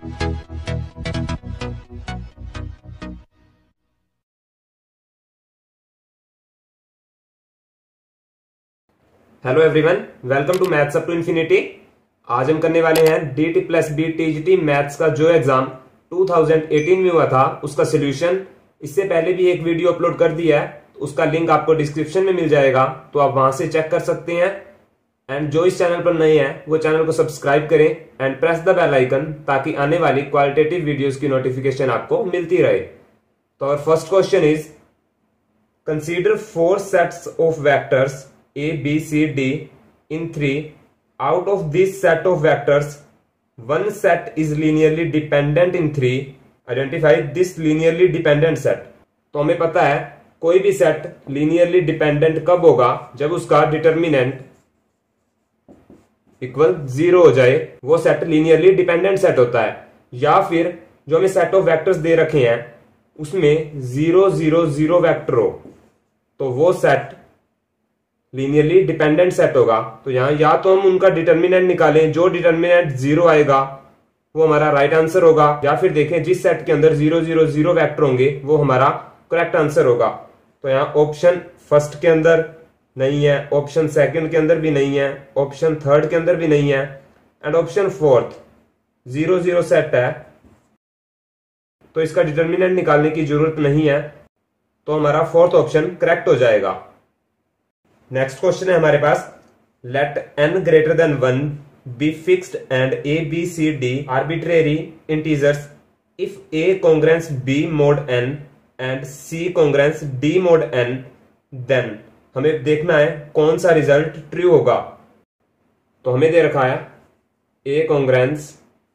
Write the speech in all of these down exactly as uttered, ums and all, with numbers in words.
Hello everyone, welcome to maths up to infinity. आज हम करने वाले हैं D T plus B TGT maths का जो एग्जाम दो हज़ार अठारह में हुआ था उसका सोल्यूशन। इससे पहले भी एक वीडियो अपलोड कर दिया है, उसका लिंक आपको डिस्क्रिप्शन में मिल जाएगा, तो आप वहां से चेक कर सकते हैं। एंड जो इस चैनल पर नए हैं वो चैनल को सब्सक्राइब करें and press the bell icon, ताकि आने वाली क्वालिटेटिव वीडियोस की नोटिफिकेशन आपको मिलती रहे। तो our first question is, consider four sets of vectors A, B, C, D in three. Out of this set of vectors, one set is linearly dependent in three. Identify this linearly dependent set. तो हमें पता है कोई भी set linearly dependent कब होगा, जब उसका डिटर्मिनेंट इक्वल जीरो हो जाए, वो सेट linearly dependent सेट होता है। या फिर जो हमें सेट ऑफ वेक्टर्स दे रखे हैं उसमें जीरो जीरो जीरो वेक्टर हो, तो वो सेट लीनियरली डिपेंडेंट सेट होगा। तो यहां या तो हम उनका डिटर्मिनेंट निकालें, जो डिटर्मिनेंट जीरो आएगा वो हमारा राइट आंसर होगा, या फिर देखें जिस सेट के अंदर जीरो जीरो जीरो वेक्टर होंगे वो हमारा करेक्ट आंसर होगा। तो यहाँ ऑप्शन फर्स्ट के अंदर नहीं है, ऑप्शन सेकंड के अंदर भी नहीं है, ऑप्शन थर्ड के अंदर भी नहीं है, and option fourth zero zero set है, तो इसका डिटर्मिनेंट निकालने की जरूरत नहीं है, तो हमारा फोर्थ ऑप्शन करेक्ट हो जाएगा। नेक्स्ट क्वेश्चन है हमारे पास, let n greater than one be fixed and a b c d arbitrary integers if a congruence b mod n and c congruence d mod n, then हमें देखना है कौन सा रिजल्ट ट्रू होगा। तो हमें दे रखा है a congruence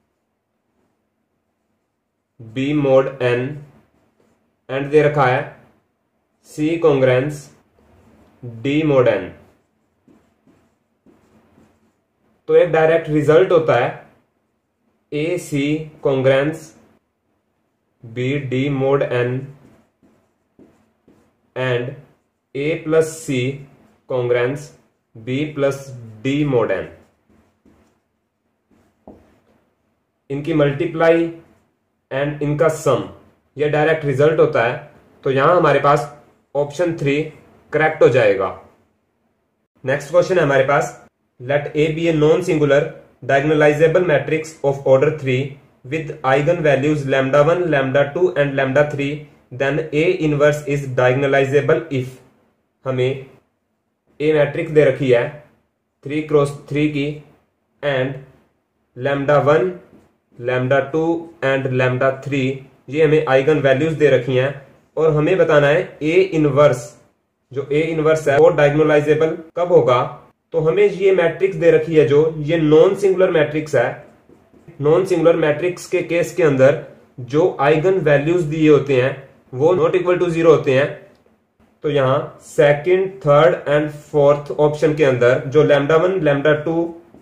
b mod n and दे रखा है c congruence d mod n। तो एक डायरेक्ट रिजल्ट होता है a c congruence b d mod n and a plus c congruence b plus d mod n। इनकी मल्टीप्लाई एंड इनका sum, यह डायरेक्ट रिजल्ट होता है। तो यहां हमारे पास ऑप्शन थ्री करेक्ट हो जाएगा। नेक्स्ट क्वेश्चन है हमारे पास, let A be a non singular diagonalizable matrix of order three with eigen values lambda one, lambda two and lambda three, then A inverse is diagonalizable if. हमें A matrix दे रखी है three cross three की, and lambda one, lambda two and lambda three, ये हमें eigen values दे रखी हैं, और हमें बताना है ए इनवर्स, जो ए इनवर्स है वो डायगोनलाइजेबल कब होगा। तो हमें ये मैट्रिक्स दे रखी है, जो ये नॉन सिंगुलर मैट्रिक्स है। नॉन सिंगुलर मैट्रिक्स के केस के अंदर जो आइगन वैल्यूज दिए होते हैं वो नॉट इक्वल टू जीरो होते हैं। तो यहां second, third and fourth option के अंदर जो lambda one, lambda two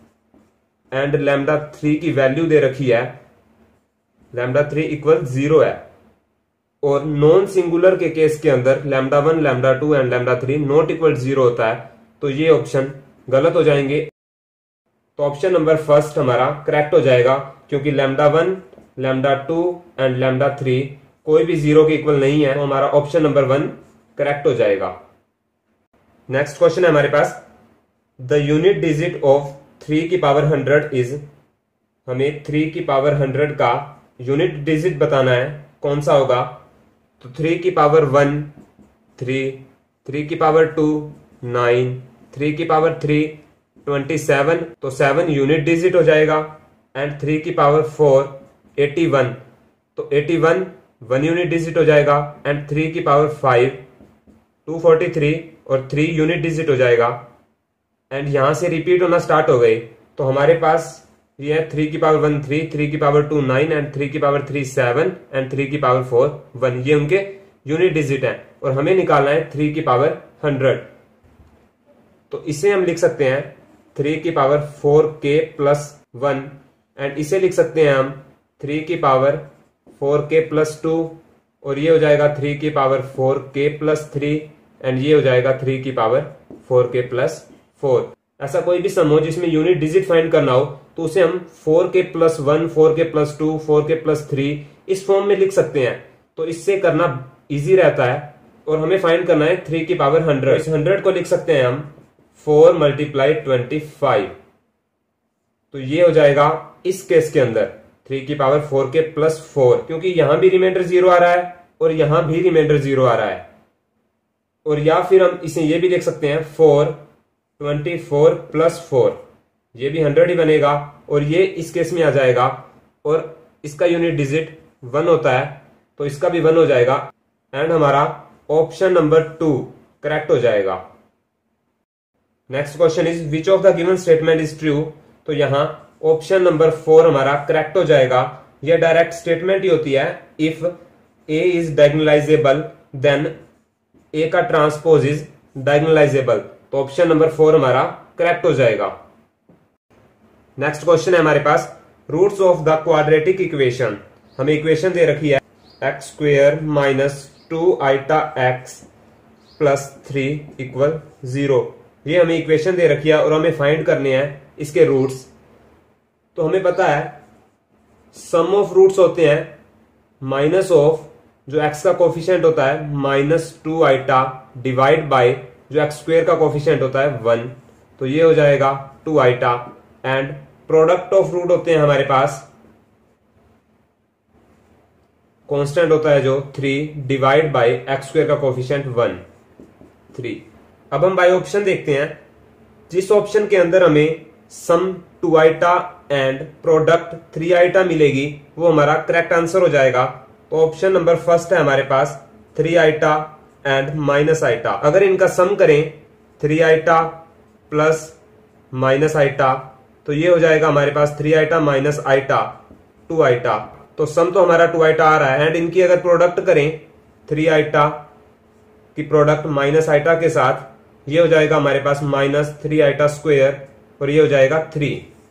and lambda three की वैल्यू दे रखी है, लैम्डा थ्री इक्वल जीरो है, और नॉन सिंगुलर के केस के अंदर lambda one, lambda two and lambda three not equal zero होता है। तो ये ऑप्शन गलत हो जाएंगे। तो ऑप्शन नंबर फर्स्ट हमारा करेक्ट हो जाएगा, क्योंकि lambda one, lambda two and lambda three कोई भी जीरो के इक्वल नहीं है, तो हमारा ऑप्शन नंबर वन करेक्ट हो जाएगा। नेक्स्ट क्वेश्चन है हमारे पास, the unit digit of three की पावर हंड्रेड इज। हमें थ्री की पावर हंड्रेड का यूनिट डिजिट बताना है, कौन सा होगा। तो थ्री की पावर वन थ्री, थ्री की पावर टू नाइन, थ्री की पावर थ्री ट्वेंटी सेवन, तो सेवन यूनिट डिजिट हो जाएगा। एंड थ्री की पावर फोर एटी वन, तो eighty one one unit digit हो जाएगा। एंड थ्री की power five to forty three, और थ्री यूनिट डिजिट हो जाएगा। एंड यहां से रिपीट होना स्टार्ट हो गई, तो हमारे पास ये है थ्री की पावर वन थ्री, थ्री की power two nine, and three की power three seven, and three की पावर फोर वन, ये उनके यूनिट डिजिट है। और हमें निकालना है थ्री की पावर हंड्रेड, तो इसे हम लिख सकते हैं थ्री की पावर फोर के प्लस वन, एंड इसे लिख सकते हैं हम थ्री की पावर फोर के प्लस टू, और ये हो जाएगा थ्री की पावर फोर के प्लस थ्री, एंड ये हो जाएगा थ्री की पावर फोर के प्लस फोर। ऐसा कोई भी सम हो जिसमें यूनिट डिजिट फाइंड करना हो, तो उसे हम फोर के प्लस वन, फोर के प्लस टू, फोर के प्लस थ्री इस फॉर्म में लिख सकते हैं। तो इससे करना इजी रहता है। और हमें फाइंड करना है थ्री की पावर हंड्रेड। इस हंड्रेड को लिख सकते हैं हम फोर मल्टीप्लाई ट्वेंटी फाइव। तो ये हो जाएगा इस केस के अंदर थ्री की पावर फोर के प्लस फोर, क्योंकि यहां भी रिमाइंडर जीरो आ रहा है और यहां भी रिमाइंडर जीरो आ रहा है। और या फिर हम इसे ये भी लिख सकते हैं four twenty four plus four, ये भी हंड्रेड ही बनेगा और ये इस केस में आ जाएगा। और इसका यूनिट डिजिट वन होता है तो इसका भी वन हो जाएगा एंड हमारा ऑप्शन नंबर टू करेक्ट हो जाएगा। Next question is which of the given statement is true. तो यहां ऑप्शन नंबर फोर हमारा करेक्ट हो जाएगा। यह डायरेक्ट स्टेटमेंट ही होती है। If A is diagonalizable then A का ट्रांसपोज इज डायगोनलाइजेबल। तो ऑप्शन नंबर फोर हमारा करेक्ट हो जाएगा। नेक्स्ट क्वेश्चन है हमारे पास roots of the quadratic equation. हमें इक्वेशन दे रखी है x square minus two eta x plus three equal zero. ये हमें इक्वेशन दे रखी है और हमें फाइंड करने हैं इसके रूट्स। तो हमें पता है सम ऑफ रूट्स होते हैं माइनस ऑफ जो एक्स का कोफिशिएंट होता है minus two eta divide by जो एक्स स्क्वेयर का कोफिशिएंट होता है वन। तो ये हो जाएगा two eta and product of root होते हैं हमारे पास कांस्टेंट होता है जो three divide by x square का कोफिशिएंट वन, थ्री। अब हम बाय ऑप्शन देखते हैं। जिस ऑप्शन के अंदर हमें sum two eta and product three eta मिलेगी वो हमारा करेक्ट आंसर हो जाएगा। तो ऑप्शन नंबर फर्स्ट है हमारे पास three eta and minus eta. अगर इनका सम करें three eta plus minus eta तो ये हो जाएगा हमारे पास three eta minus eta two eta. तो सम तो हमारा टू आइटा आ रहा है एंड इनकी अगर प्रोडक्ट करें थ्री आइटा की प्रोडक्ट माइनस आइटा के साथ ये हो जाएगा हमारे पास माइनस थ्री आइटा स्क्वेयर और ये हो जाएगा थ्री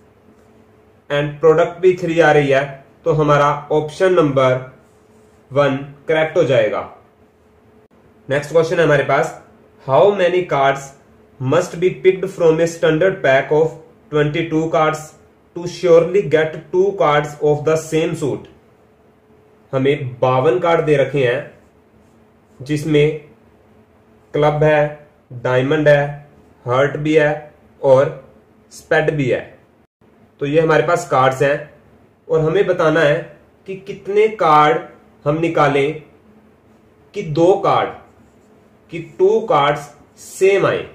एंड प्रोडक्ट भी थ्री आ रही है। तो हमारा ऑप्शन नंबर वन करेक्ट हो जाएगा। नेक्स्ट क्वेश्चन है हमारे पास how many cards must be picked from a standard pack of twenty two cards to surely get two cards of the same suit. हमें बावन कार्ड दे रखे हैं जिसमें क्लब है, डायमंड है, हर्ट भी है और स्पेड भी है। तो ये हमारे पास कार्ड्स हैं और हमें बताना है कि कितने कार्ड हम निकालें कि दो कार्ड कि टू कार्ड्स सेम आए।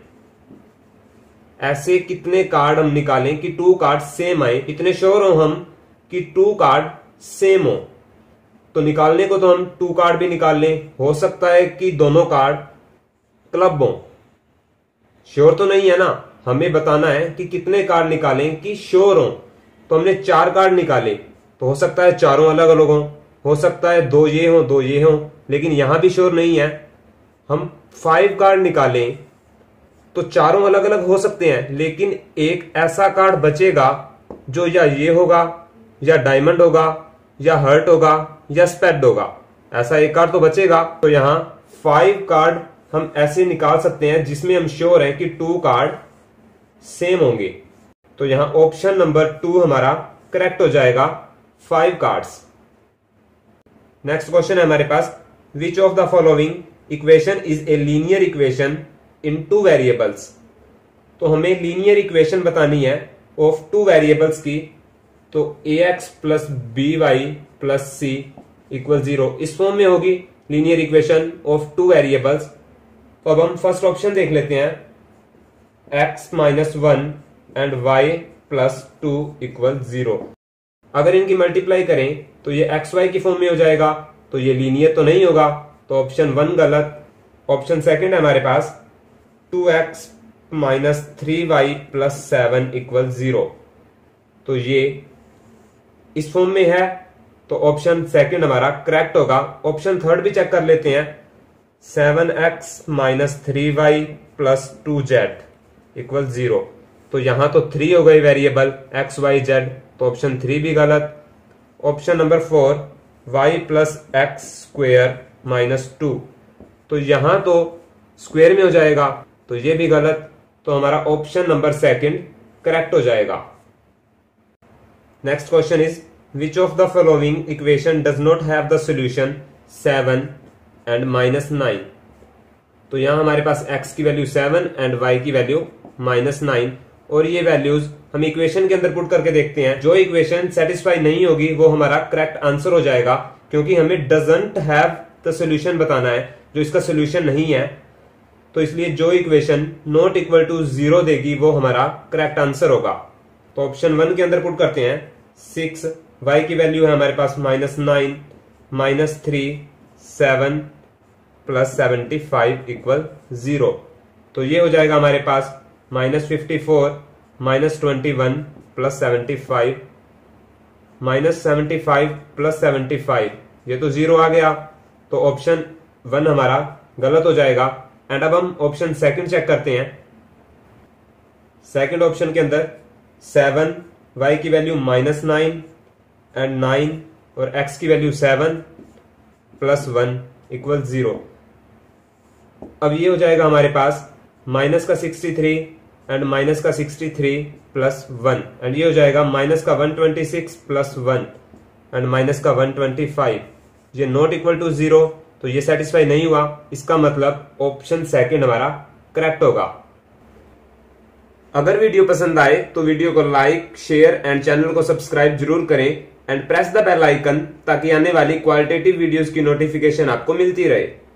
ऐसे कितने कार्ड हम निकालें कि टू कार्ड सेम आए, इतने श्योर हो हम कि टू कार्ड सेम हो। तो निकालने को तो हम टू कार्ड भी निकाल लें, हो सकता है कि दोनों कार्ड क्लब हो। श्योर तो नहीं है ना, हमें बताना है कि कितने कार्ड निकालें कि श्योर हो। तो हमने चार कार्ड निकाले तो हो सकता है चारों अलग अलग हो, हो सकता है दो ये हो दो ये हो, लेकिन यहां भी श्योर नहीं है। हम फाइव कार्ड निकालें तो चारों अलग अलग हो सकते हैं, लेकिन एक ऐसा कार्ड बचेगा जो या ये होगा या डायमंड होगा या हर्ट होगा या स्पेड होगा। ऐसा एक कार्ड तो बचेगा। तो यहाँ फाइव कार्ड हम ऐसे निकाल सकते हैं जिसमें हम श्योर हैं कि टू कार्ड सेम होंगे। तो यहाँ ऑप्शन नंबर टू हमारा करेक्ट हो जाएगा, फाइव कार्ड्स। नेक्स्ट क्वेश्चन है हमारे पास which of the following equation is a linear equation in two variables. तो हमें लीनियर इक्वेशन बतानी है ऑफ टू वेरिएबल्स की। तो a x plus b y plus c equal zero इस फॉर्म में होगी linear equation of two variables. तो अब हम फर्स्ट ऑप्शन देख लेते हैं x minus one and y plus two equal zero. अगर इनकी मल्टीप्लाई करें तो ये एक्स वाई की फॉर्म में हो जाएगा, तो ये लीनियर तो नहीं होगा। तो ऑप्शन वन गलत। ऑप्शन सेकंड है हमारे पास two x minus three y plus seven equal zero. तो ये इस फॉर्म में है, तो ऑप्शन सेकंड हमारा करेक्ट होगा। ऑप्शन थर्ड भी चेक कर लेते हैं seven x minus three y plus two z equal zero. तो यहां तो थ्री हो गई वेरिएबल एक्स वाई जेड, तो ऑप्शन थ्री भी गलत। Option number four y plus x square minus two, तो यहां तो स्क्वेयर में हो जाएगा, तो ये भी गलत। तो हमारा ऑप्शन नंबर सेकंड करेक्ट हो जाएगा। Next question is which of the following equation does not have the solution seven and minus nine. तो यहां हमारे पास x की वैल्यू सेवन एंड y की वैल्यू माइनस नाइन, और ये वैल्यूज हम इक्वेशन के अंदर पुट करके देखते हैं। जो इक्वेशन सेटिस्फाई नहीं होगी वो हमारा करेक्ट आंसर हो जाएगा, क्योंकि हमें डजंट हैव द सॉल्यूशन बताना है, जो इसका सॉल्यूशन नहीं है। तो इसलिए जो equation not equal to zero देगी वो हमारा करेक्ट आंसर होगा। तो ऑप्शन वन के अंदर पुट करते हैं सिक्स, y की वैल्यू है हमारे पास minus nine, minus three, seven plus seventy five equal zero. तो ये हो जाएगा हमारे पास minus fifty four, minus twenty one plus seventy five, minus seventy five plus seventy five, ये तो जीरो आ गया, तो ऑप्शन वन हमारा गलत हो जाएगा। एंड अब हम ऑप्शन सेकंड चेक करते हैं। सेकंड ऑप्शन के अंदर सेवन, y की value minus nine and nine, और x की value seven plus one equal zero. अब ये हो जाएगा हमारे पास माइनस का सिक्सटी थ्री एंड माइनस का sixty three plus one, and ये हो जाएगा माइनस का one twenty six plus one and minus का वन ट्वेंटी फाइव। ये नॉट इक्वल टू जीरो, तो ये सेटिस्फाई नहीं हुआ, इसका मतलब ऑप्शन सेकंड हमारा करेक्ट होगा। अगर वीडियो पसंद आए तो वीडियो को लाइक, शेयर एंड चैनल को सब्सक्राइब जरूर करें and press the bell icon, ताकि आने वाली क्वालिटेटिव वीडियोस की नोटिफिकेशन आपको मिलती रहे।